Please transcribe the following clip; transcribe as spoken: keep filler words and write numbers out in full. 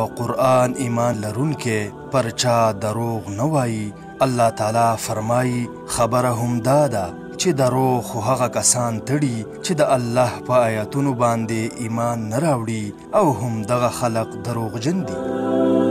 په قرآن ایمان لرونکې پر چا دروغ نه وایي. الله تعالی فرمایي خبره هم دا ده چې دروغ خو هغه کسان تړي چې د الله په آیاتونو باندې ایمان نه راوړي او هم دغه خلق دروغجن دي.